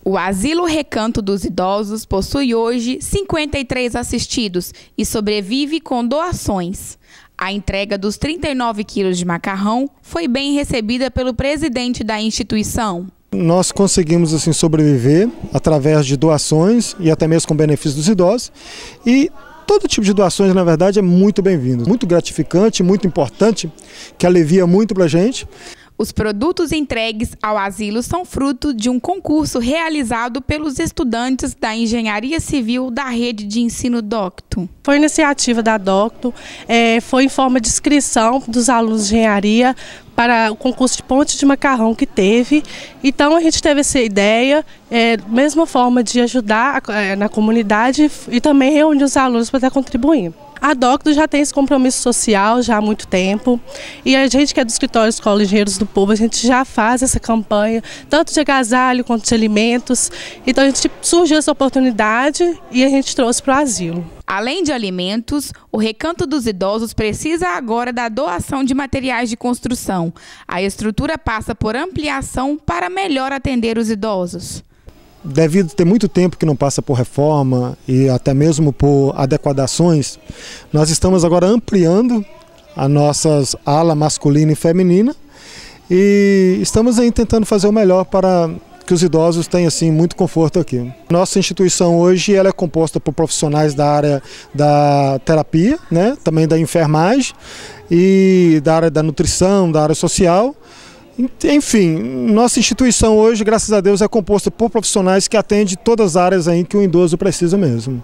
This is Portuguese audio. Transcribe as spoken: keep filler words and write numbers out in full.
O Asilo Recanto dos Idosos possui hoje cinquenta e três assistidos e sobrevive com doações. A entrega dos trinta e nove quilos de macarrão foi bem recebida pelo presidente da instituição. Nós conseguimos assim sobreviver através de doações e até mesmo com benefício dos idosos, e todo tipo de doações, na verdade, é muito bem-vindo, muito gratificante, muito importante, que alivia muito para a gente. Os produtos entregues ao asilo são fruto de um concurso realizado pelos estudantes da Engenharia Civil da Rede de Ensino Docto. Foi iniciativa da Docto, é, foi em forma de inscrição dos alunos de engenharia para o concurso de ponte de macarrão que teve. Então a gente teve essa ideia, é, mesma forma de ajudar é, na comunidade e também reunir os alunos para estar contribuindo. A Docto já tem esse compromisso social já há muito tempo, e a gente que é do Escritório Escola Engenheiros do Povo, a gente já faz essa campanha, tanto de agasalho quanto de alimentos. Então a gente surgiu essa oportunidade e a gente trouxe para o asilo. Além de alimentos, o Recanto dos Idosos precisa agora da doação de materiais de construção. A estrutura passa por ampliação para melhor atender os idosos. Devido a ter muito tempo que não passa por reforma e até mesmo por adequações, nós estamos agora ampliando a nossas ala masculina e feminina e estamos aí tentando fazer o melhor para que os idosos tenham assim muito conforto aqui. Nossa instituição hoje ela é composta por profissionais da área da terapia, né, também da enfermagem e da área da nutrição, da área social. Enfim, nossa instituição hoje, graças a Deus, é composta por profissionais que atendem todas as áreas aí que o idoso precisa mesmo.